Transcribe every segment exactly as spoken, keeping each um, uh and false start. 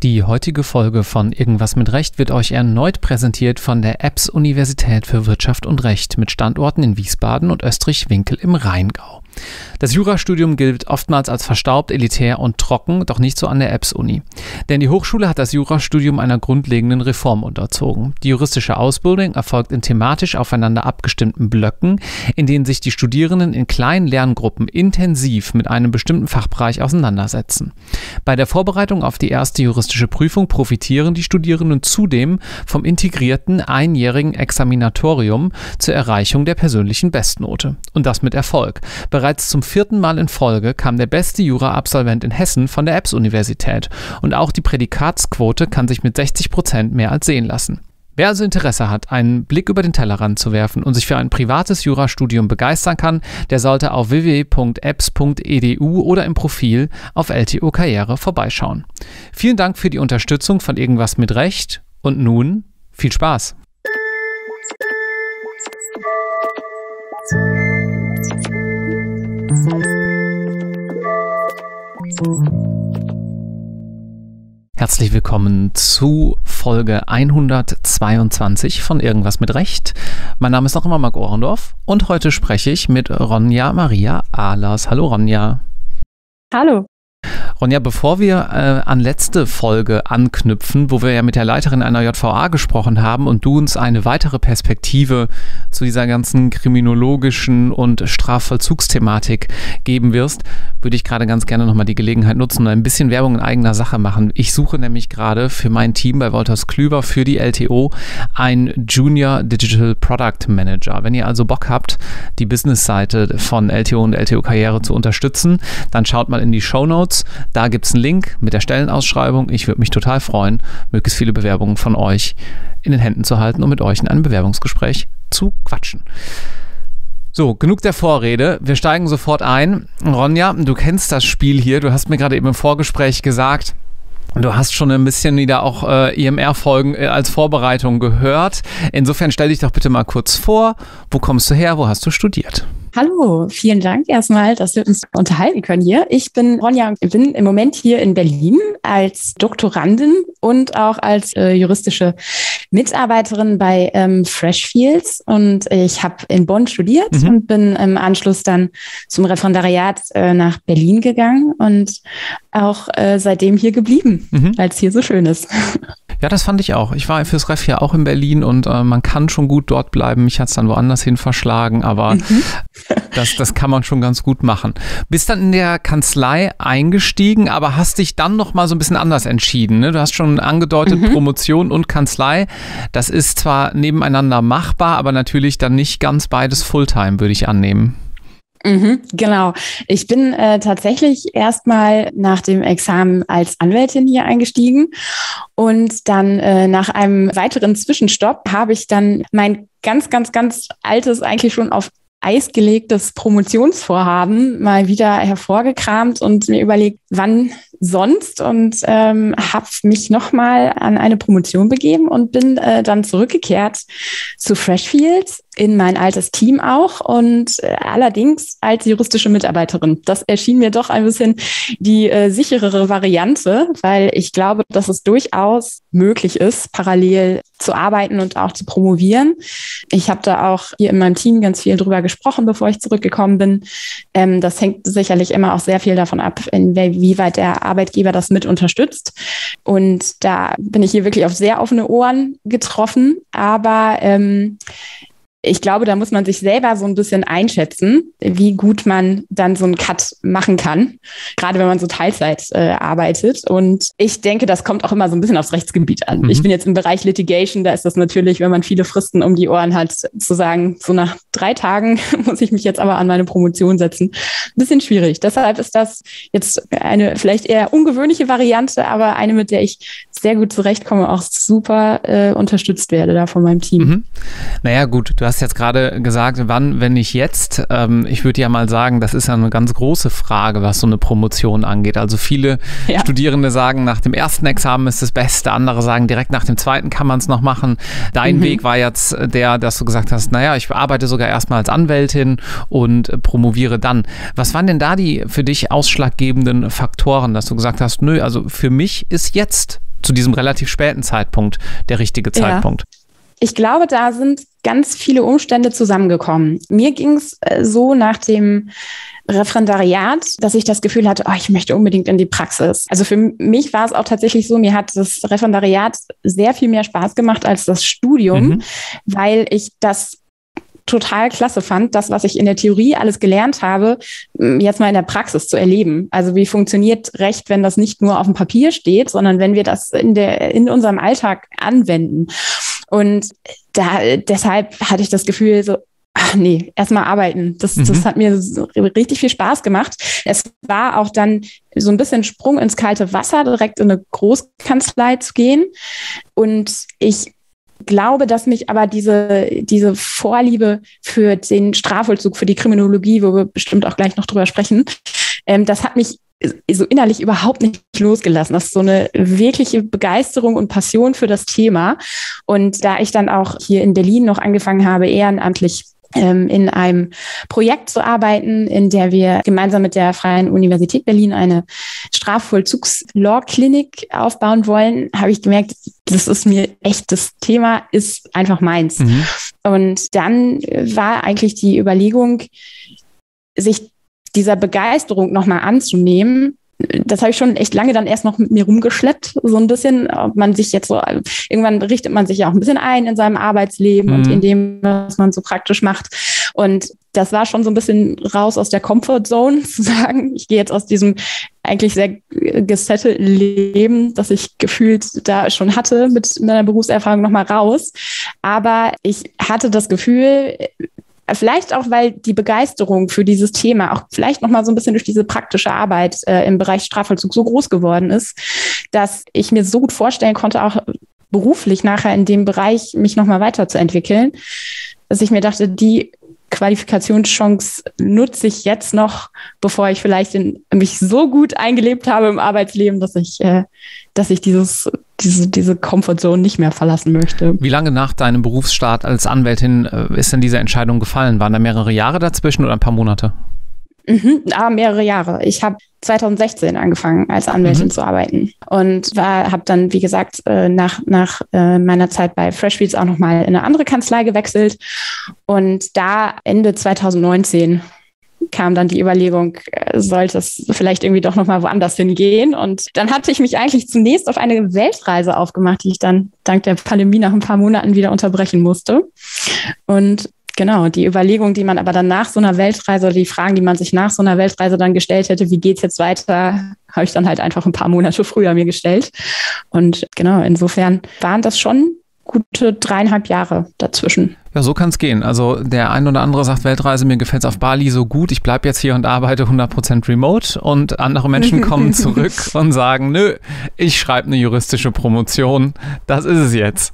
Die heutige Folge von Irgendwas mit Recht wird euch erneut präsentiert von der E B S-Universität für Wirtschaft und Recht mit Standorten in Wiesbaden und Österreich-Winkel im Rheingau. Das Jurastudium gilt oftmals als verstaubt, elitär und trocken, doch nicht so an der E B S-Uni. Denn die Hochschule hat das Jurastudium einer grundlegenden Reform unterzogen. Die juristische Ausbildung erfolgt in thematisch aufeinander abgestimmten Blöcken, in denen sich die Studierenden in kleinen Lerngruppen intensiv mit einem bestimmten Fachbereich auseinandersetzen. Bei der Vorbereitung auf die erste juristische Prüfung profitieren die Studierenden zudem vom integrierten einjährigen Examinatorium zur Erreichung der persönlichen Bestnote. Und das mit Erfolg. Bereits zum vierten Mal in Folge kam der beste Jura-Absolvent in Hessen von der E B S-Universität. Und auch die Prädikatsquote kann sich mit sechzig Prozent mehr als sehen lassen. Wer also Interesse hat, einen Blick über den Tellerrand zu werfen und sich für ein privates Jurastudium begeistern kann, der sollte auf w w w punkt e b s punkt e d u oder im Profil auf L T O Karriere vorbeischauen. Vielen Dank für die Unterstützung von Irgendwas mit Recht und nun viel Spaß! Herzlich willkommen zu Folge hundertzweiundzwanzig von Irgendwas mit Recht. Mein Name ist noch immer Marc Ohrendorf und heute spreche ich mit Ronja Maria Ahlers. Hallo Ronja. Hallo. Ronja, bevor wir äh, an letzte Folge anknüpfen, wo wir ja mit der Leiterin einer J V A gesprochen haben und du uns eine weitere Perspektive zu dieser ganzen kriminologischen und Strafvollzugsthematik geben wirst, würde ich gerade ganz gerne nochmal die Gelegenheit nutzen und ein bisschen Werbung in eigener Sache machen. Ich suche nämlich gerade für mein Team bei Wolters Klüver für die L T O einen Junior Digital Product Manager. Wenn ihr also Bock habt, die Businessseite von L T O und L T O Karriere zu unterstützen, dann schaut mal in die Shownotes. Da gibt es einen Link mit der Stellenausschreibung. Ich würde mich total freuen, möglichst viele Bewerbungen von euch in den Händen zu halten und mit euch in einem Bewerbungsgespräch zu quatschen. So, genug der Vorrede. Wir steigen sofort ein. Ronja, du kennst das Spiel hier. Du hast mir gerade eben im Vorgespräch gesagt, du hast schon ein bisschen wieder auch äh, I M R-Folgen äh, als Vorbereitung gehört. Insofern stell dich doch bitte mal kurz vor. Wo kommst du her? Wo hast du studiert? Hallo, vielen Dank erstmal, dass wir uns unterhalten können hier. Ich bin Ronja und bin im Moment hier in Berlin als Doktorandin und auch als äh, juristische Mitarbeiterin bei ähm, Freshfields. Und ich habe in Bonn studiert mhm. und bin im Anschluss dann zum Referendariat äh, nach Berlin gegangen und auch äh, seitdem hier geblieben, mhm. weil es hier so schön ist. Ja, das fand ich auch. Ich war fürs Ref ja auch in Berlin und äh, man kann schon gut dort bleiben. Mich hat es dann woanders hin verschlagen, aber mhm. das, das kann man schon ganz gut machen. Bist dann in der Kanzlei eingestiegen, aber hast dich dann nochmal so ein bisschen anders entschieden. Ne? Du hast schon angedeutet, mhm. Promotion und Kanzlei. Das ist zwar nebeneinander machbar, aber natürlich dann nicht ganz beides Fulltime, würde ich annehmen. Mhm, genau. Ich bin äh, tatsächlich erstmal nach dem Examen als Anwältin hier eingestiegen und dann äh, nach einem weiteren Zwischenstopp habe ich dann mein ganz, ganz, ganz altes, eigentlich schon auf Eis gelegtes Promotionsvorhaben mal wieder hervorgekramt und mir überlegt, wann sonst, und ähm, habe mich nochmal an eine Promotion begeben und bin äh, dann zurückgekehrt zu Freshfields in mein altes Team auch und äh, allerdings als juristische Mitarbeiterin. Das erschien mir doch ein bisschen die äh, sicherere Variante, weil ich glaube, dass es durchaus möglich ist, parallel zu arbeiten und auch zu promovieren. Ich habe da auch hier in meinem Team ganz viel drüber gesprochen, bevor ich zurückgekommen bin. Ähm, das hängt sicherlich immer auch sehr viel davon ab, inwieweit der Arbeitgeber das mit unterstützt. Und da bin ich hier wirklich auf sehr offene Ohren getroffen. Aber ähm, ich glaube, da muss man sich selber so ein bisschen einschätzen, wie gut man dann so einen Cut machen kann, gerade wenn man so Teilzeit äh, arbeitet. Und ich denke, das kommt auch immer so ein bisschen aufs Rechtsgebiet an. Mhm. Ich bin jetzt im Bereich Litigation, da ist das natürlich, wenn man viele Fristen um die Ohren hat, zu sagen, so nach drei Tagen muss ich mich jetzt aber an meine Promotion setzen. Ein bisschen schwierig. Deshalb ist das jetzt eine vielleicht eher ungewöhnliche Variante, aber eine, mit der ich sehr gut zurechtkomme, auch super äh, unterstützt werde da von meinem Team. Mhm. Naja, gut, du hast jetzt gerade gesagt, wann, wenn nicht jetzt. Ähm, ich würde ja mal sagen, das ist ja eine ganz große Frage, was so eine Promotion angeht. Also viele ja. Studierende sagen, nach dem ersten Examen ist das Beste, andere sagen, direkt nach dem zweiten kann man es noch machen. Dein mhm. Weg war jetzt der, dass du gesagt hast, naja, ich arbeite sogar erstmal als Anwältin und äh, promoviere dann. Was waren denn da die für dich ausschlaggebenden Faktoren, dass du gesagt hast, nö, also für mich ist jetzt zu diesem relativ späten Zeitpunkt der richtige Zeitpunkt? Ja. Ich glaube, da sind ganz viele Umstände zusammengekommen. Mir ging es so nach dem Referendariat, dass ich das Gefühl hatte, oh, ich möchte unbedingt in die Praxis. Also für mich war es auch tatsächlich so, mir hat das Referendariat sehr viel mehr Spaß gemacht als das Studium, mhm. weil ich das total klasse fand, das, was ich in der Theorie alles gelernt habe, jetzt mal in der Praxis zu erleben. Also wie funktioniert Recht, wenn das nicht nur auf dem Papier steht, sondern wenn wir das in der, in unserem Alltag anwenden. Und da, deshalb hatte ich das Gefühl so, ach nee, erstmal arbeiten. Das, mhm. das hat mir so richtig viel Spaß gemacht. Es war auch dann so ein bisschen Sprung ins kalte Wasser, direkt in eine Großkanzlei zu gehen. Und ich glaube, dass mich aber diese, diese Vorliebe für den Strafvollzug, für die Kriminologie, wo wir bestimmt auch gleich noch drüber sprechen, ähm, das hat mich so innerlich überhaupt nicht losgelassen. Das ist so eine wirkliche Begeisterung und Passion für das Thema. Und da ich dann auch hier in Berlin noch angefangen habe, ehrenamtlich ähm, in einem Projekt zu arbeiten, in der wir gemeinsam mit der Freien Universität Berlin eine Strafvollzugs-Law-Klinik aufbauen wollen, habe ich gemerkt, das ist mir echt, das Thema ist einfach meins. Mhm. Und dann war eigentlich die Überlegung, sich dieser Begeisterung nochmal anzunehmen. Das habe ich schon echt lange dann erst noch mit mir rumgeschleppt, so ein bisschen, ob man sich jetzt so, irgendwann richtet man sich ja auch ein bisschen ein in seinem Arbeitsleben mhm. und in dem, was man so praktisch macht. Und das war schon so ein bisschen raus aus der Comfortzone, zu sagen, ich gehe jetzt aus diesem eigentlich sehr gesettelten Leben, das ich gefühlt da schon hatte, mit meiner Berufserfahrung nochmal raus. Aber ich hatte das Gefühl, vielleicht auch, weil die Begeisterung für dieses Thema auch vielleicht noch mal so ein bisschen durch diese praktische Arbeit äh, im Bereich Strafvollzug so groß geworden ist, dass ich mir so gut vorstellen konnte, auch beruflich nachher in dem Bereich mich noch mal weiterzuentwickeln, dass ich mir dachte, die Qualifikationschance nutze ich jetzt noch, bevor ich vielleicht in, mich so gut eingelebt habe im Arbeitsleben, dass ich, äh, dass ich dieses, diese, diese Comfortzone nicht mehr verlassen möchte. Wie lange nach deinem Berufsstart als Anwältin äh, ist denn diese Entscheidung gefallen? Waren da mehrere Jahre dazwischen oder ein paar Monate? Mhm, ah, mehrere Jahre. Ich habe zwanzig sechzehn angefangen, als Anwältin mhm. zu arbeiten und habe dann, wie gesagt, äh, nach, nach äh, meiner Zeit bei Freshfields auch nochmal in eine andere Kanzlei gewechselt. Und da Ende zwanzig neunzehn kam dann die Überlegung, äh, sollte es vielleicht irgendwie doch nochmal woanders hingehen. Und dann hatte ich mich eigentlich zunächst auf eine Weltreise aufgemacht, die ich dann dank der Pandemie nach ein paar Monaten wieder unterbrechen musste. Und genau, die Überlegung, die man aber dann nach so einer Weltreise oder die Fragen, die man sich nach so einer Weltreise dann gestellt hätte, wie geht's jetzt weiter, habe ich dann halt einfach ein paar Monate früher mir gestellt. Und genau, insofern waren das schon gute dreieinhalb Jahre dazwischen. Ja, so kann es gehen. Also der ein oder andere sagt, Weltreise, mir gefällt es auf Bali so gut, ich bleibe jetzt hier und arbeite hundert Prozent remote, und andere Menschen kommen zurück und sagen, nö, ich schreibe eine juristische Promotion, das ist es jetzt.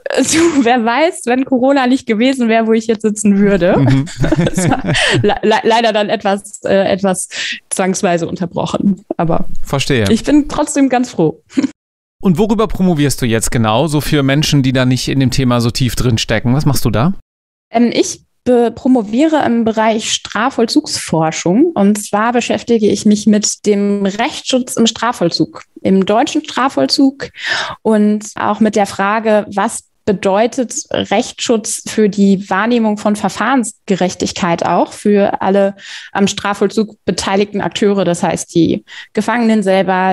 Du, wer weiß, wenn Corona nicht gewesen wäre, wo ich jetzt sitzen würde. Mhm. Das war le- le- leider dann etwas, äh, etwas zwangsweise unterbrochen. Aber verstehe. Ich bin trotzdem ganz froh. Und worüber promovierst du jetzt genau, so für Menschen, die da nicht in dem Thema so tief drin stecken? Was machst du da? Ähm, ich be- promoviere im Bereich Strafvollzugsforschung. Und zwar beschäftige ich mich mit dem Rechtsschutz im Strafvollzug, im deutschen Strafvollzug, und auch mit der Frage, was bedeutet Rechtsschutz für die Wahrnehmung von Verfahrensgerechtigkeit auch für alle am Strafvollzug beteiligten Akteure, das heißt die Gefangenen selber,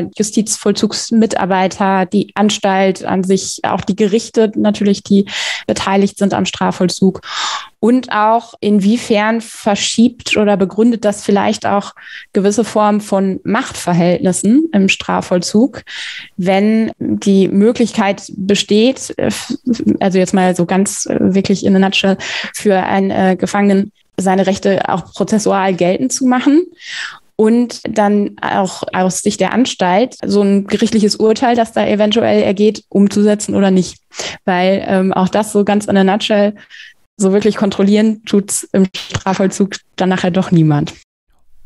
Justizvollzugsmitarbeiter, die Anstalt an sich, auch die Gerichte natürlich, die beteiligt sind am Strafvollzug. Und auch inwiefern verschiebt oder begründet das vielleicht auch gewisse Formen von Machtverhältnissen im Strafvollzug, wenn die Möglichkeit besteht, also jetzt mal so ganz wirklich in a nutshell, für einen äh, Gefangenen seine Rechte auch prozessual geltend zu machen. Und dann auch aus Sicht der Anstalt so ein gerichtliches Urteil, das da eventuell ergeht, umzusetzen oder nicht. Weil ähm, auch das so ganz in a nutshell, so wirklich kontrollieren tut's im Strafvollzug dann nachher doch niemand.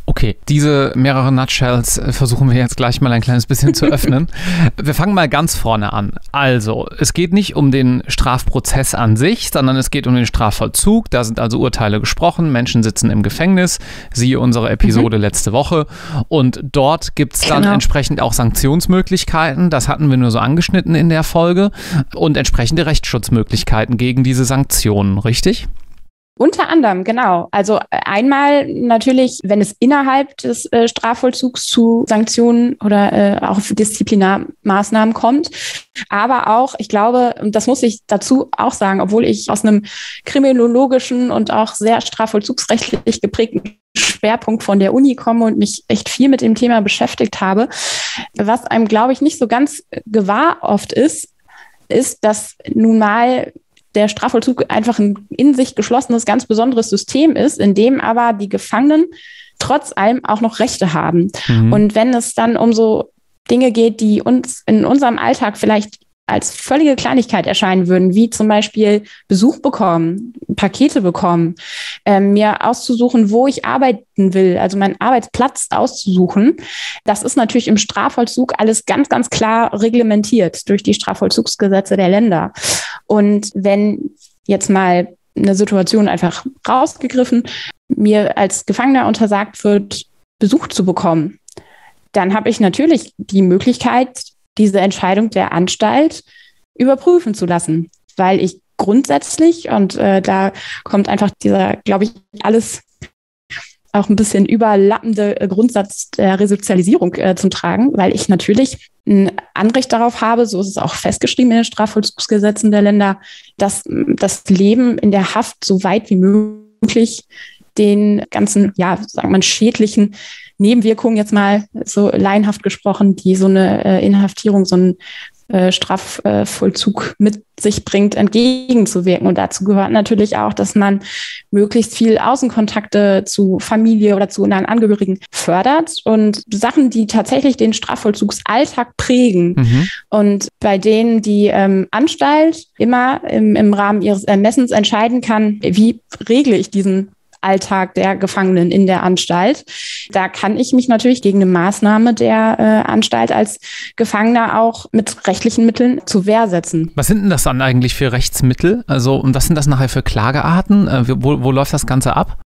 Okay, diese mehrere Nutshells versuchen wir jetzt gleich mal ein kleines bisschen zu öffnen. Wir fangen mal ganz vorne an. Also, es geht nicht um den Strafprozess an sich, sondern es geht um den Strafvollzug. Da sind also Urteile gesprochen, Menschen sitzen im Gefängnis, siehe unsere Episode mhm. letzte Woche. Und dort gibt es dann genau. entsprechend auch Sanktionsmöglichkeiten. Das hatten wir nur so angeschnitten in der Folge. Und entsprechende Rechtsschutzmöglichkeiten gegen diese Sanktionen, richtig? Unter anderem, genau. Also einmal natürlich, wenn es innerhalb des äh, Strafvollzugs zu Sanktionen oder äh, auch Disziplinarmaßnahmen kommt. Aber auch, ich glaube, und das muss ich dazu auch sagen, obwohl ich aus einem kriminologischen und auch sehr strafvollzugsrechtlich geprägten Schwerpunkt von der Uni komme und mich echt viel mit dem Thema beschäftigt habe, was einem, glaube ich, nicht so ganz gewahr oft ist, ist, dass nun mal der Strafvollzug einfach ein in sich geschlossenes, ganz besonderes System ist, in dem aber die Gefangenen trotz allem auch noch Rechte haben. Mhm. Und wenn es dann um so Dinge geht, die uns in unserem Alltag vielleicht als völlige Kleinigkeit erscheinen würden, wie zum Beispiel Besuch bekommen, Pakete bekommen, äh, mir auszusuchen, wo ich arbeiten will, also meinen Arbeitsplatz auszusuchen. Das ist natürlich im Strafvollzug alles ganz, ganz klar reglementiert durch die Strafvollzugsgesetze der Länder. Und wenn jetzt mal eine Situation einfach rausgegriffen, mir als Gefangener untersagt wird, Besuch zu bekommen, dann habe ich natürlich die Möglichkeit, diese Entscheidung der Anstalt überprüfen zu lassen, weil ich grundsätzlich, und äh, da kommt einfach dieser, glaube ich, alles auch ein bisschen überlappende äh, Grundsatz der Resozialisierung äh, zum Tragen, weil ich natürlich ein Anrecht darauf habe, so ist es auch festgeschrieben in den Strafvollzugsgesetzen der Länder, dass das Leben in der Haft so weit wie möglich den ganzen, ja, sagen wir mal, schädlichen Nebenwirkungen, jetzt mal so laienhaft gesprochen, die so eine äh, Inhaftierung, so ein äh, Strafvollzug äh, mit sich bringt, entgegenzuwirken. Und dazu gehört natürlich auch, dass man möglichst viel Außenkontakte zu Familie oder zu nahen Angehörigen fördert und Sachen, die tatsächlich den Strafvollzugsalltag prägen. Mhm. Und bei denen die ähm, Anstalt immer im, im Rahmen ihres Ermessens entscheiden kann, wie regle ich diesen Alltag der Gefangenen in der Anstalt. Da kann ich mich natürlich gegen eine Maßnahme der äh, Anstalt als Gefangener auch mit rechtlichen Mitteln zur Wehr setzen. Was sind denn das dann eigentlich für Rechtsmittel? Also, und was sind das nachher für Klagearten? Äh, wo, wo läuft das Ganze ab?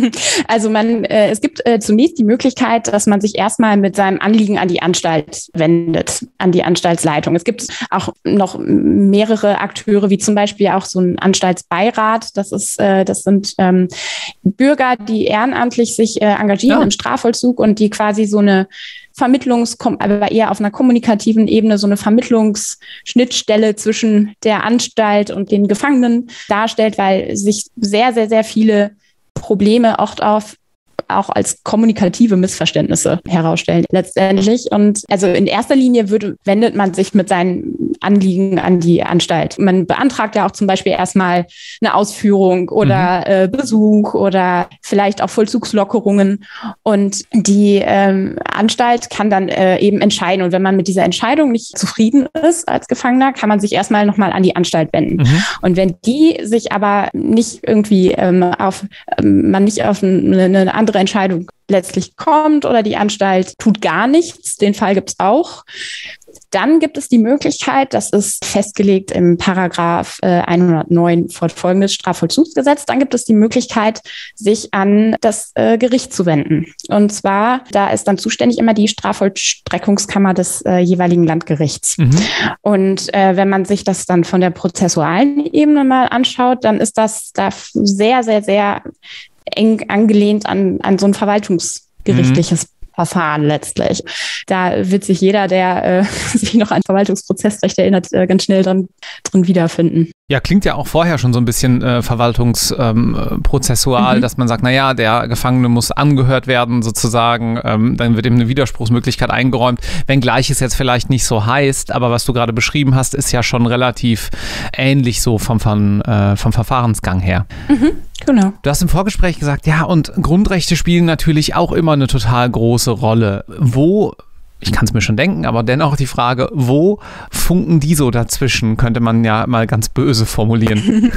Also man, äh, es gibt äh, zunächst die Möglichkeit, dass man sich erstmal mit seinem Anliegen an die Anstalt wendet, an die Anstaltsleitung. Es gibt auch noch mehrere Akteure, wie zum Beispiel auch so ein Anstaltsbeirat. Das ist, äh, das sind ähm, Bürger, die ehrenamtlich sich äh, engagieren ja. im Strafvollzug und die quasi so eine Vermittlungs, aber eher auf einer kommunikativen Ebene so eine Vermittlungsschnittstelle zwischen der Anstalt und den Gefangenen darstellt, weil sich sehr, sehr, sehr viele Probleme oft auf auch als kommunikative Missverständnisse herausstellen letztendlich. Und also in erster Linie würde, wendet man sich mit seinen Anliegen an die Anstalt. Man beantragt ja auch zum Beispiel erstmal eine Ausführung oder mhm. äh, Besuch oder vielleicht auch Vollzugslockerungen. Und die ähm, Anstalt kann dann äh, eben entscheiden. Und wenn man mit dieser Entscheidung nicht zufrieden ist als Gefangener, kann man sich erstmal nochmal an die Anstalt wenden. Mhm. Und wenn die sich aber nicht irgendwie ähm, auf, ähm, man nicht auf eine, eine andere Entscheidung letztlich kommt oder die Anstalt tut gar nichts, den Fall gibt es auch, dann gibt es die Möglichkeit, das ist festgelegt im Paragraph äh, hundertneun fortfolgendes Strafvollzugsgesetz, dann gibt es die Möglichkeit, sich an das äh, Gericht zu wenden. Und zwar, da ist dann zuständig immer die Strafvollstreckungskammer des äh, jeweiligen Landgerichts. Mhm. Und äh, wenn man sich das dann von der prozessualen Ebene mal anschaut, dann ist das da sehr, sehr, sehr eng angelehnt an, an so ein verwaltungsgerichtliches mhm. Verfahren letztlich. Da wird sich jeder, der äh, sich noch an Verwaltungsprozessrecht erinnert, äh, ganz schnell drin, drin wiederfinden. Ja, klingt ja auch vorher schon so ein bisschen äh, verwaltungsprozessual, ähm, mhm. dass man sagt, naja, der Gefangene muss angehört werden sozusagen, ähm, dann wird ihm eine Widerspruchsmöglichkeit eingeräumt, wenngleich es jetzt vielleicht nicht so heißt, aber was du gerade beschrieben hast, ist ja schon relativ ähnlich so vom, vom, äh, vom Verfahrensgang her. Mhm. Genau. Du hast im Vorgespräch gesagt, ja, und Grundrechte spielen natürlich auch immer eine total große Rolle. Wo ich kann es mir schon denken, aber dennoch die Frage, wo funken die so dazwischen, könnte man ja mal ganz böse formulieren.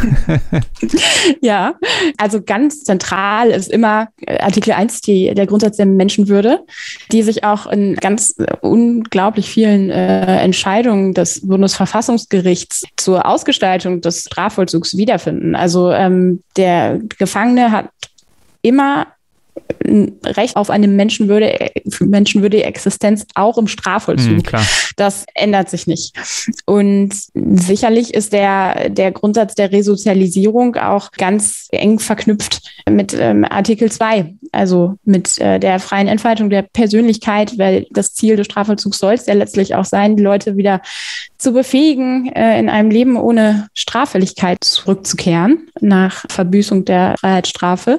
Ja, also ganz zentral ist immer Artikel eins, die, der Grundsatz der Menschenwürde, die sich auch in ganz unglaublich vielen äh, Entscheidungen des Bundesverfassungsgerichts zur Ausgestaltung des Strafvollzugs wiederfinden. Also ähm, der Gefangene hat immer ein Recht auf eine menschenwürdige, menschenwürdige Existenz auch im Strafvollzug. Mhm, klar. Das ändert sich nicht. Und sicherlich ist der, der Grundsatz der Resozialisierung auch ganz eng verknüpft mit ähm, Artikel zwei, also mit äh, der freien Entfaltung der Persönlichkeit, weil das Ziel des Strafvollzugs soll es ja letztlich auch sein, die Leute wieder zu befähigen, äh, in einem Leben ohne Straffälligkeit zurückzukehren nach Verbüßung der Freiheitsstrafe.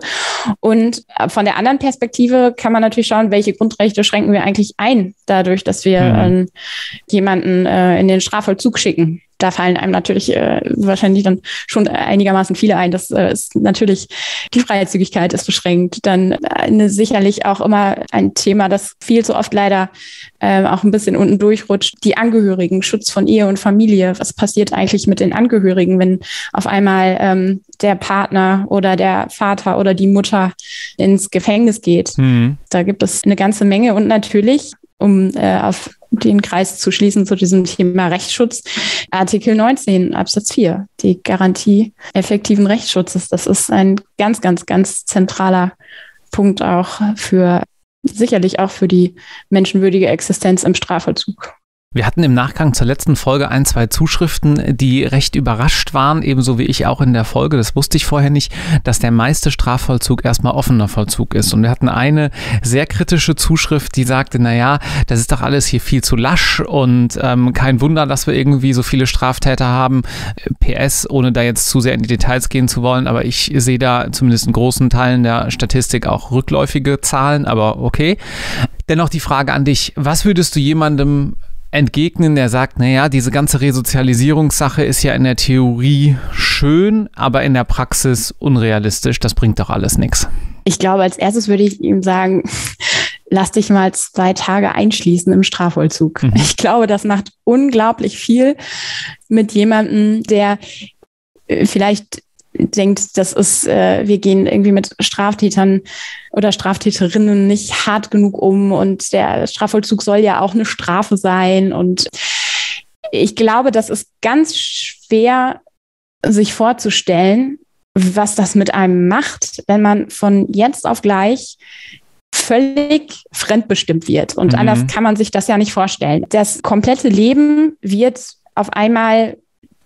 Und von der anderen Perspektive kann man natürlich schauen, welche Grundrechte schränken wir eigentlich ein, dadurch, dass wir mhm. äh, jemanden äh, in den Strafvollzug schicken. Da fallen einem natürlich äh, wahrscheinlich dann schon einigermaßen viele ein. Das äh, ist natürlich, die Freizügigkeit ist beschränkt. Dann äh, sicherlich auch immer ein Thema, das viel zu oft leider äh, auch ein bisschen unten durchrutscht. Die Angehörigen, Schutz von Ehe und Familie. Was passiert eigentlich mit den Angehörigen, wenn auf einmal ähm, der Partner oder der Vater oder die Mutter ins Gefängnis geht? Mhm. Da gibt es eine ganze Menge. Und natürlich, um äh, auf den Kreis zu schließen zu diesem Thema Rechtsschutz, Artikel neunzehn Absatz vier, die Garantie effektiven Rechtsschutzes. Das ist ein ganz, ganz, ganz zentraler Punkt auch für, sicherlich auch für die menschenwürdige Existenz im Strafvollzug. Wir hatten im Nachgang zur letzten Folge ein, zwei Zuschriften, die recht überrascht waren, ebenso wie ich auch in der Folge, das wusste ich vorher nicht, dass der meiste Strafvollzug erstmal offener Vollzug ist. Und wir hatten eine sehr kritische Zuschrift, die sagte, naja, das ist doch alles hier viel zu lasch und ähm, kein Wunder, dass wir irgendwie so viele Straftäter haben. P S, ohne da jetzt zu sehr in die Details gehen zu wollen, aber ich sehe da zumindest in großen Teilen der Statistik auch rückläufige Zahlen, aber okay. Dennoch die Frage an dich, was würdest du jemandem entgegnen, der sagt, naja, diese ganze Resozialisierungssache ist ja in der Theorie schön, aber in der Praxis unrealistisch, das bringt doch alles nichts. Ich glaube, als erstes würde ich ihm sagen, lass dich mal zwei Tage einschließen im Strafvollzug. Mhm. Ich glaube, das macht unglaublich viel mit jemandem, der vielleicht denkt, das ist, äh, wir gehen irgendwie mit Straftätern oder Straftäterinnen nicht hart genug um und der Strafvollzug soll ja auch eine Strafe sein. Und ich glaube, das ist ganz schwer, sich vorzustellen, was das mit einem macht, wenn man von jetzt auf gleich völlig fremdbestimmt wird. Und mhm. anders kann man sich das ja nicht vorstellen. Das komplette Leben wird auf einmal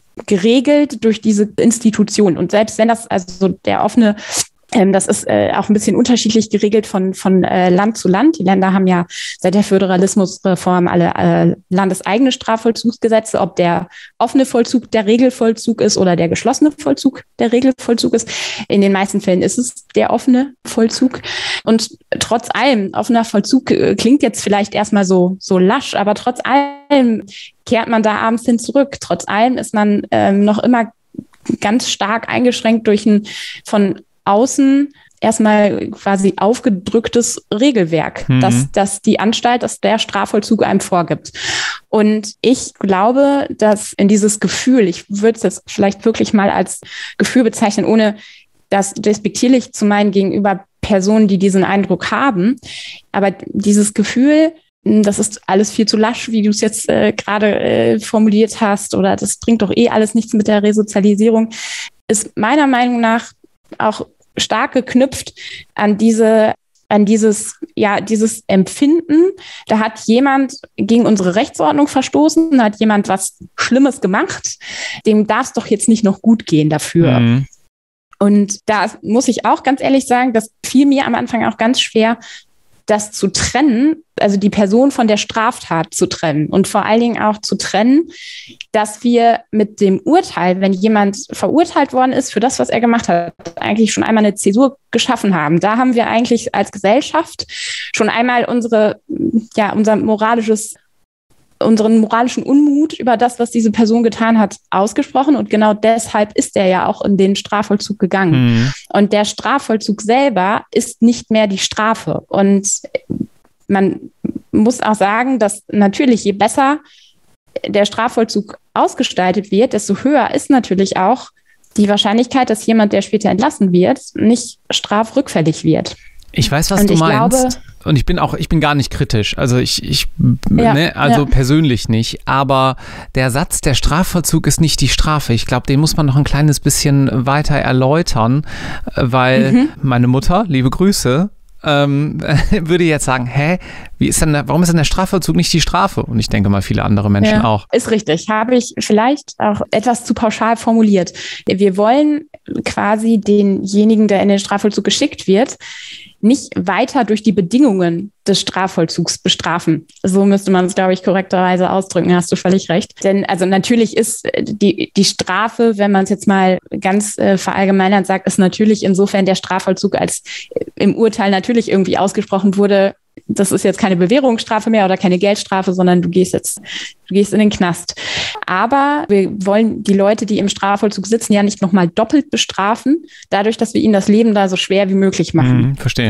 geregelt durch diese Institution. Und selbst wenn das, also der offene, ähm, das ist äh, auch ein bisschen unterschiedlich geregelt von, von äh, Land zu Land. Die Länder haben ja seit der Föderalismusreform alle äh, landeseigene Strafvollzugsgesetze, ob der offene Vollzug der Regelvollzug ist oder der geschlossene Vollzug der Regelvollzug ist. In den meisten Fällen ist es der offene Vollzug. Und trotz allem, offener Vollzug äh, klingt jetzt vielleicht erstmal so, so lasch, aber trotz allem kehrt man da abends hin zurück. Trotz allem ist man ähm, noch immer ganz stark eingeschränkt durch ein von außen erstmal quasi aufgedrücktes Regelwerk, mhm. dass, dass die Anstalt, dass der Strafvollzug einem vorgibt. Und ich glaube, dass in dieses Gefühl, ich würde es jetzt vielleicht wirklich mal als Gefühl bezeichnen, ohne das despektierlich zu meinen gegenüber Personen, die diesen Eindruck haben, aber dieses Gefühl, das ist alles viel zu lasch, wie du es jetzt äh, gerade äh, formuliert hast, oder das bringt doch eh alles nichts mit der Resozialisierung, ist meiner Meinung nach auch stark geknüpft an diese, an dieses, ja, dieses Empfinden. Da hat jemand gegen unsere Rechtsordnung verstoßen, da hat jemand was Schlimmes gemacht, dem darf es doch jetzt nicht noch gut gehen dafür. Mhm. Und da muss ich auch ganz ehrlich sagen, das fiel mir am Anfang auch ganz schwer, das zu trennen, also die Person von der Straftat zu trennen und vor allen Dingen auch zu trennen, dass wir mit dem Urteil, wenn jemand verurteilt worden ist für das, was er gemacht hat, eigentlich schon einmal eine Zäsur geschaffen haben. Da haben wir eigentlich als Gesellschaft schon einmal unsere, ja, unser moralisches unseren moralischen Unmut über das, was diese Person getan hat, ausgesprochen. Und genau deshalb ist er ja auch in den Strafvollzug gegangen. Mhm. Und der Strafvollzug selber ist nicht mehr die Strafe. Und man muss auch sagen, dass natürlich je besser der Strafvollzug ausgestaltet wird, desto höher ist natürlich auch die Wahrscheinlichkeit, dass jemand, der später entlassen wird, nicht strafrückfällig wird. Ich weiß, was und du ich meinst. Glaube, und ich bin auch, ich bin gar nicht kritisch. Also ich, ich ja, ne, also ja. persönlich nicht. Aber der Satz, der Strafvollzug ist nicht die Strafe. Ich glaube, den muss man noch ein kleines bisschen weiter erläutern, weil mhm. meine Mutter, liebe Grüße, ähm, würde jetzt sagen, hä, wie ist denn der, warum ist denn der Strafvollzug nicht die Strafe? Und ich denke mal, viele andere Menschen ja, auch. Ist richtig. Habe ich vielleicht auch etwas zu pauschal formuliert. Wir wollen quasi denjenigen, der in den Strafvollzug geschickt wird, nicht weiter durch die Bedingungen des Strafvollzugs bestrafen. So müsste man es, glaube ich, korrekterweise ausdrücken. Hast du völlig recht. Denn also natürlich ist die, die Strafe, wenn man es jetzt mal ganz äh, verallgemeinert sagt, ist natürlich insofern der Strafvollzug, als im Urteil natürlich irgendwie ausgesprochen wurde, das ist jetzt keine Bewährungsstrafe mehr oder keine Geldstrafe, sondern du gehst jetzt, du gehst in den Knast. Aber wir wollen die Leute, die im Strafvollzug sitzen, ja nicht nochmal doppelt bestrafen, dadurch, dass wir ihnen das Leben da so schwer wie möglich machen. Mhm, verstehe.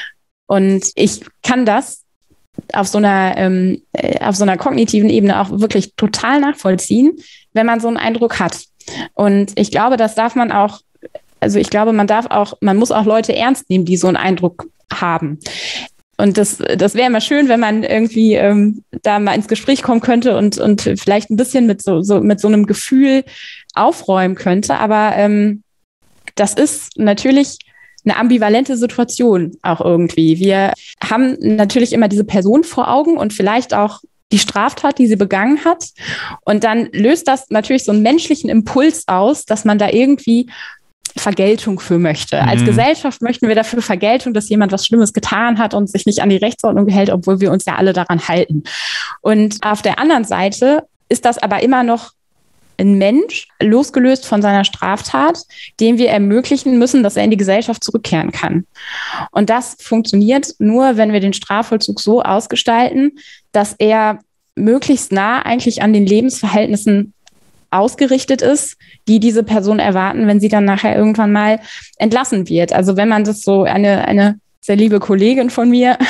Und ich kann das auf so einer, ähm, auf so einer kognitiven Ebene auch wirklich total nachvollziehen, wenn man so einen Eindruck hat. Und ich glaube, das darf man auch, also ich glaube, man darf auch, man muss auch Leute ernst nehmen, die so einen Eindruck haben. Und das, das wäre immer schön, wenn man irgendwie ähm, da mal ins Gespräch kommen könnte und, und vielleicht ein bisschen mit so, so, mit so einem Gefühl aufräumen könnte. Aber ähm, das ist natürlich eine ambivalente Situation auch irgendwie. Wir haben natürlich immer diese Person vor Augen und vielleicht auch die Straftat, die sie begangen hat. Und dann löst das natürlich so einen menschlichen Impuls aus, dass man da irgendwie Vergeltung für möchte. Mhm. Als Gesellschaft möchten wir dafür Vergeltung, dass jemand was Schlimmes getan hat und sich nicht an die Rechtsordnung hält, obwohl wir uns ja alle daran halten. Und auf der anderen Seite ist das aber immer noch ein Mensch, losgelöst von seiner Straftat, dem wir ermöglichen müssen, dass er in die Gesellschaft zurückkehren kann. Und das funktioniert nur, wenn wir den Strafvollzug so ausgestalten, dass er möglichst nah eigentlich an den Lebensverhältnissen ausgerichtet ist, die diese Person erwarten, wenn sie dann nachher irgendwann mal entlassen wird. Also wenn man das so, eine, eine sehr liebe Kollegin von mir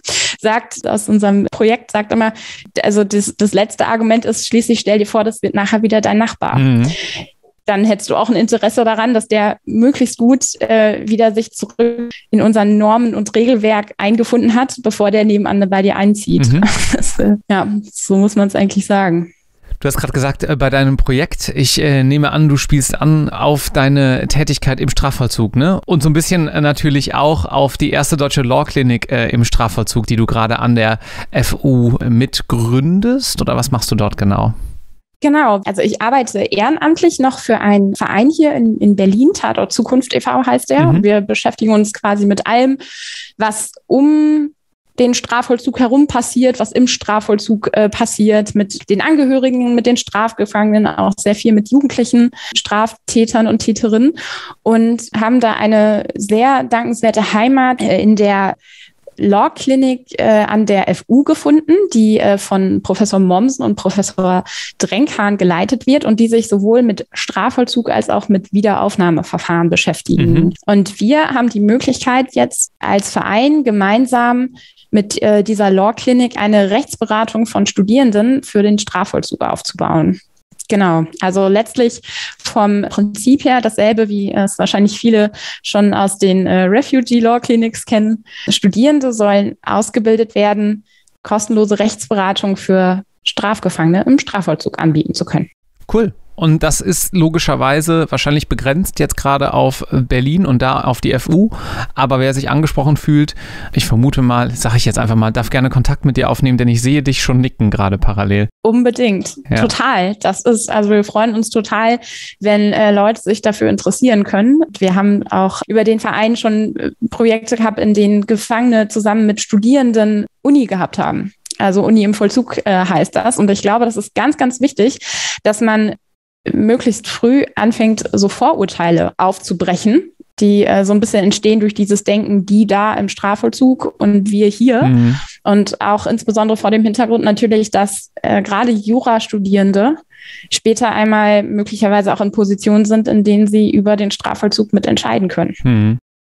sagt, aus unserem Projekt, sagt immer, also das, das letzte Argument ist schließlich, stell dir vor, das wird nachher wieder dein Nachbar. Mhm. Dann hättest du auch ein Interesse daran, dass der möglichst gut äh, wieder sich zurück in unseren Normen und Regelwerk eingefunden hat, bevor der nebenan bei dir einzieht. Mhm. Das, äh, ja, so muss man es eigentlich sagen. Du hast gerade gesagt, äh, bei deinem Projekt, ich äh, nehme an, du spielst an auf deine Tätigkeit im Strafvollzug, ne? Und so ein bisschen äh, natürlich auch auf die erste deutsche Law Clinic äh, im Strafvollzug, die du gerade an der F U mitgründest. Oder was machst du dort genau? Genau, also ich arbeite ehrenamtlich noch für einen Verein hier in, in Berlin, Tatort Zukunft e V heißt der. Mhm. Wir beschäftigen uns quasi mit allem, was um den Strafvollzug herum passiert, was im Strafvollzug äh, passiert, mit den Angehörigen, mit den Strafgefangenen, auch sehr viel mit jugendlichen Straftätern und Täterinnen und haben da eine sehr dankenswerte Heimat äh, in der Law Clinic äh, an der F U gefunden, die äh, von Professor Mommsen und Professor Drenkhahn geleitet wird und die sich sowohl mit Strafvollzug als auch mit Wiederaufnahmeverfahren beschäftigen. Mhm. Und wir haben die Möglichkeit jetzt als Verein gemeinsam mit äh, dieser Law Clinic eine Rechtsberatung von Studierenden für den Strafvollzug aufzubauen. Genau, also letztlich vom Prinzip her dasselbe, wie es wahrscheinlich viele schon aus den äh, Refugee Law Clinics kennen. Studierende sollen ausgebildet werden, kostenlose Rechtsberatung für Strafgefangene im Strafvollzug anbieten zu können. Cool. Und das ist logischerweise wahrscheinlich begrenzt jetzt gerade auf Berlin und da auf die F U. Aber wer sich angesprochen fühlt, ich vermute mal, sage ich jetzt einfach mal, darf gerne Kontakt mit dir aufnehmen, denn ich sehe dich schon nicken gerade parallel. Unbedingt, ja. Total. Das ist, also wir freuen uns total, wenn äh, Leute sich dafür interessieren können. Wir haben auch über den Verein schon äh, Projekte gehabt, in denen Gefangene zusammen mit Studierenden Uni gehabt haben. Also Uni im Vollzug äh, heißt das. Und ich glaube, das ist ganz, ganz wichtig, dass man möglichst früh anfängt, so Vorurteile aufzubrechen, die äh, so ein bisschen entstehen durch dieses Denken, die da im Strafvollzug und wir hier. Mhm. Und auch insbesondere vor dem Hintergrund natürlich, dass äh, gerade Jurastudierende später einmal möglicherweise auch in Positionen sind, in denen sie über den Strafvollzug mitentscheiden können. Mhm.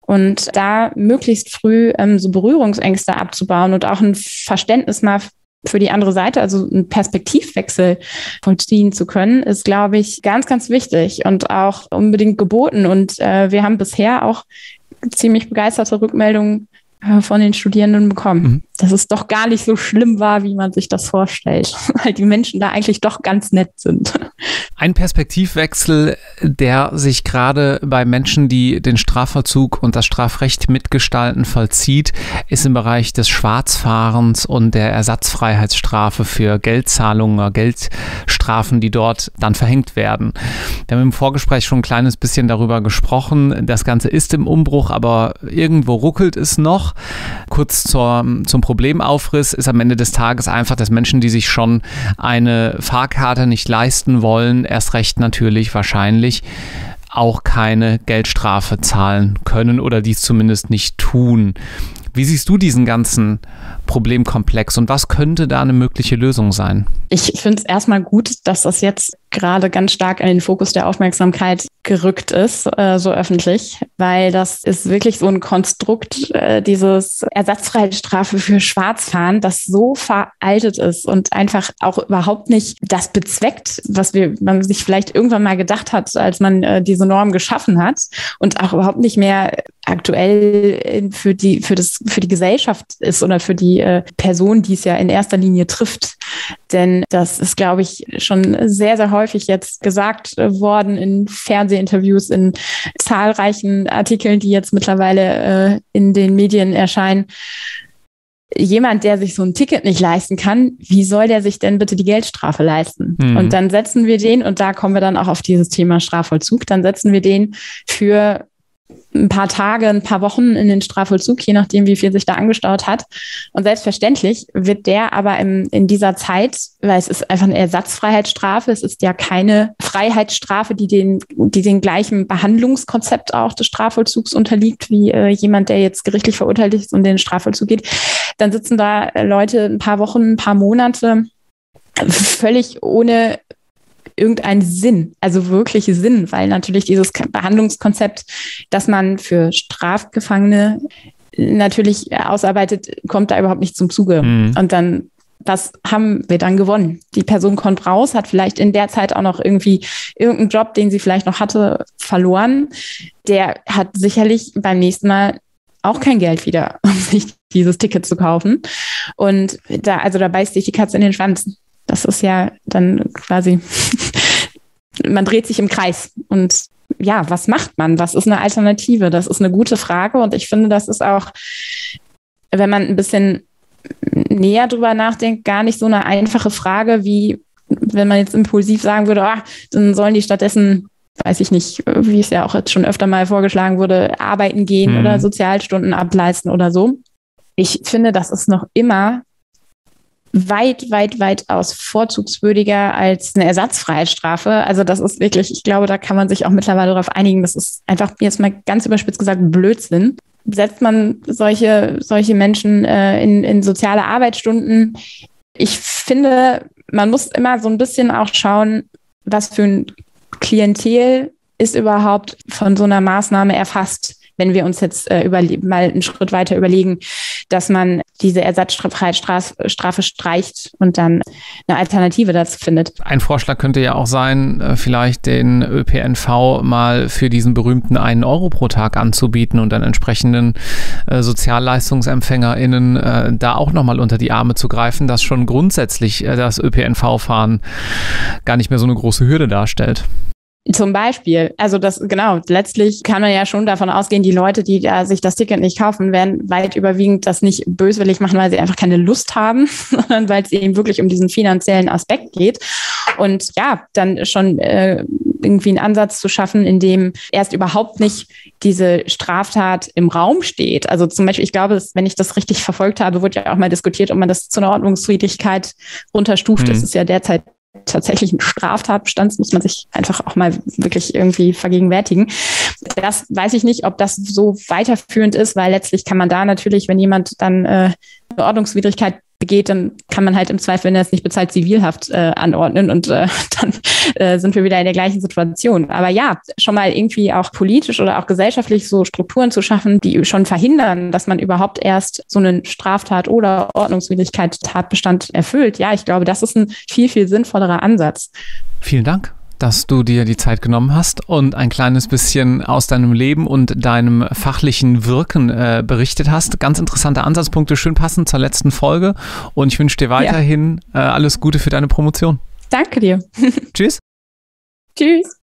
Und da möglichst früh ähm, so Berührungsängste abzubauen und auch ein Verständnis mal für die andere Seite, also einen Perspektivwechsel vollziehen zu können, ist, glaube ich, ganz, ganz wichtig und auch unbedingt geboten. Und äh, wir haben bisher auch ziemlich begeisterte Rückmeldungen äh, von den Studierenden bekommen, mhm. dass es doch gar nicht so schlimm war, wie man sich das vorstellt, weil die Menschen da eigentlich doch ganz nett sind. Ein Perspektivwechsel, der sich gerade bei Menschen, die den Strafvollzug und das Strafrecht mitgestalten, vollzieht, ist im Bereich des Schwarzfahrens und der Ersatzfreiheitsstrafe für Geldzahlungen, Geldstrafen, die dort dann verhängt werden. Wir haben im Vorgespräch schon ein kleines bisschen darüber gesprochen. Das Ganze ist im Umbruch, aber irgendwo ruckelt es noch. Kurz zur, zum Problemaufriss ist am Ende des Tages einfach, dass Menschen, die sich schon eine Fahrkarte nicht leisten wollen, erst recht natürlich wahrscheinlich auch keine Geldstrafe zahlen können oder dies zumindest nicht tun. Wie siehst du diesen ganzen Problemkomplex und was könnte da eine mögliche Lösung sein? Ich finde es erstmal gut, dass das jetzt gerade ganz stark in den Fokus der Aufmerksamkeit gerückt ist, äh, so öffentlich, weil das ist wirklich so ein Konstrukt, äh, dieses Ersatzfreiheitsstrafe für Schwarzfahren, das so veraltet ist und einfach auch überhaupt nicht das bezweckt, was wir, man sich vielleicht irgendwann mal gedacht hat, als man äh, diese Norm geschaffen hat und auch überhaupt nicht mehr aktuell für die, für das, für die Gesellschaft ist oder für die äh, Person, die es ja in erster Linie trifft. Denn das ist, glaube ich, schon sehr, sehr häufig jetzt gesagt worden in Fernsehinterviews, in zahlreichen Artikeln, die jetzt mittlerweile äh, in den Medien erscheinen. Jemand, der sich so ein Ticket nicht leisten kann, wie soll der sich denn bitte die Geldstrafe leisten? Mhm. Und dann setzen wir den, und da kommen wir dann auch auf dieses Thema Strafvollzug, dann setzen wir den für ein paar Tage, ein paar Wochen in den Strafvollzug, je nachdem, wie viel sich da angestaut hat. Und selbstverständlich wird der aber im, in dieser Zeit, weil es ist einfach eine Ersatzfreiheitsstrafe, es ist ja keine Freiheitsstrafe, die den, die den gleichen Behandlungskonzept auch des Strafvollzugs unterliegt, wie äh, jemand, der jetzt gerichtlich verurteilt ist und in den Strafvollzug geht. Dann sitzen da Leute ein paar Wochen, ein paar Monate völlig ohne irgendeinen Sinn, also wirklich Sinn, weil natürlich dieses Behandlungskonzept, das man für Strafgefangene natürlich ausarbeitet, kommt da überhaupt nicht zum Zuge. Mhm. Und dann, was haben wir dann gewonnen? Die Person kommt raus, hat vielleicht in der Zeit auch noch irgendwie irgendeinen Job, den sie vielleicht noch hatte, verloren. Der hat sicherlich beim nächsten Mal auch kein Geld wieder, um sich dieses Ticket zu kaufen. Und da, also da beißt sich die Katze in den Schwanz. Das ist ja dann quasi, man dreht sich im Kreis. Und ja, was macht man? Was ist eine Alternative? Das ist eine gute Frage. Und ich finde, das ist auch, wenn man ein bisschen näher drüber nachdenkt, gar nicht so eine einfache Frage, wie wenn man jetzt impulsiv sagen würde, ah, dann sollen die stattdessen, weiß ich nicht, wie es ja auch jetzt schon öfter mal vorgeschlagen wurde, arbeiten gehen mhm. oder Sozialstunden ableisten oder so. Ich finde, das ist noch immer weit, weit, weit aus vorzugswürdiger als eine Ersatzfreiheitsstrafe. Also das ist wirklich, ich glaube, da kann man sich auch mittlerweile darauf einigen, das ist einfach jetzt mal ganz überspitzt gesagt Blödsinn. Setzt man solche, solche Menschen äh, in, in soziale Arbeitsstunden? Ich finde, man muss immer so ein bisschen auch schauen, was für ein Klientel ist überhaupt von so einer Maßnahme erfasst. Wenn wir uns jetzt äh, überle- mal einen Schritt weiter überlegen, dass man diese Ersatzfreiheitsstrafe streicht und dann eine Alternative dazu findet. Ein Vorschlag könnte ja auch sein, vielleicht den Ö P N V mal für diesen berühmten einen Euro pro Tag anzubieten und dann entsprechenden äh, SozialleistungsempfängerInnen äh, da auch nochmal unter die Arme zu greifen, dass schon grundsätzlich äh, das Ö P N V-Fahren gar nicht mehr so eine große Hürde darstellt. Zum Beispiel, also das, genau, letztlich kann man ja schon davon ausgehen, die Leute, die da sich das Ticket nicht kaufen, werden weit überwiegend das nicht böswillig machen, weil sie einfach keine Lust haben, sondern weil es eben wirklich um diesen finanziellen Aspekt geht. Und ja, dann schon äh, irgendwie einen Ansatz zu schaffen, in dem erst überhaupt nicht diese Straftat im Raum steht. Also zum Beispiel, ich glaube, wenn ich das richtig verfolgt habe, wurde ja auch mal diskutiert, ob man das zu einer Ordnungswidrigkeit runterstuft. Mhm. Das ist ja derzeit tatsächlich ein Straftatbestand, muss man sich einfach auch mal wirklich irgendwie vergegenwärtigen. Das weiß ich nicht, ob das so weiterführend ist, weil letztlich kann man da natürlich, wenn jemand dann äh, eine Ordnungswidrigkeit begeht, dann kann man halt im Zweifel, wenn er es nicht bezahlt, Zivilhaft äh, anordnen und äh, dann äh, sind wir wieder in der gleichen Situation. Aber ja, schon mal irgendwie auch politisch oder auch gesellschaftlich so Strukturen zu schaffen, die schon verhindern, dass man überhaupt erst so einen Straftat oder Ordnungswidrigkeit Tatbestand erfüllt. Ja, ich glaube, das ist ein viel, viel sinnvollerer Ansatz. Vielen Dank, dass du dir die Zeit genommen hast und ein kleines bisschen aus deinem Leben und deinem fachlichen Wirken äh, berichtet hast. Ganz interessante Ansatzpunkte, schön passend zur letzten Folge. Und ich wünsche dir weiterhin ja. äh, alles Gute für deine Promotion. Danke dir. Tschüss. Tschüss.